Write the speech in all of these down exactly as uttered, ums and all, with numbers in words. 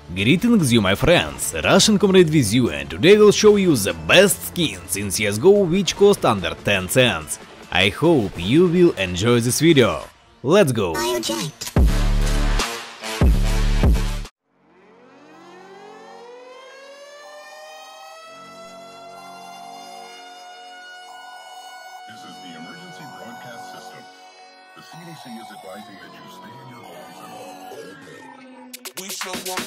Greetings you my friends, Russian Comrade with you, and today we'll show you the best skins in C S G O which cost under ten cents. I hope you will enjoy this video. Let's go! This is the emergency broadcast system. The C D C is advising that you stay in your homes and all day. We show up.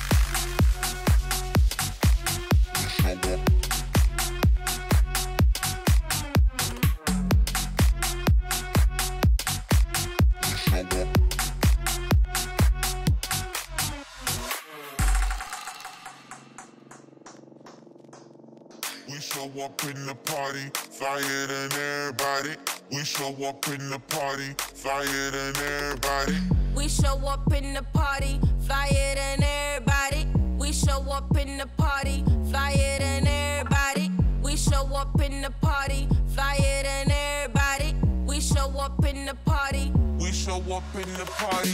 We show up in the party, flyer than everybody. We show up in the party, flyer than everybody. We show up in the party, flyer than everybody. We show up in the party, flyer than everybody. We show up in the party, flyer than everybody. We show up in the party. We show up in the party.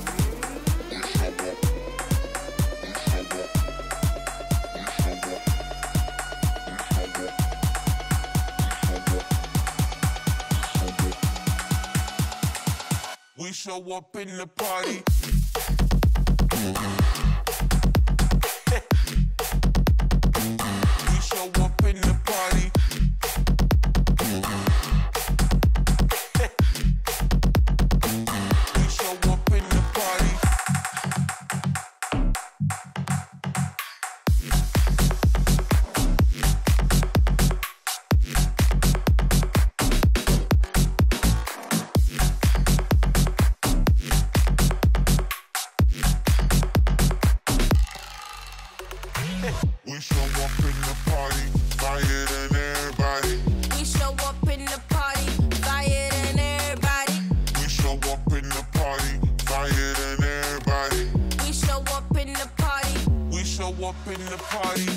We show up in the party. We show up in the party. We show up in the party. We show up in the party, flyer than everybody. We show up in the party, flyer than everybody. We show up in the party, flyer than everybody. We show up in the party. We show up in the party.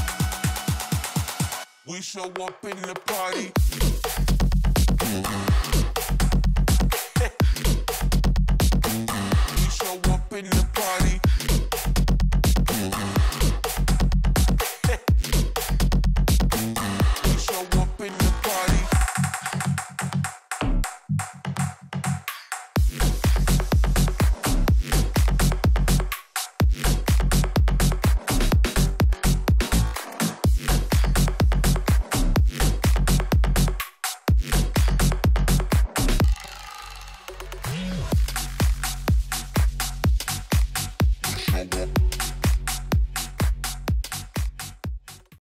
We show up in the party.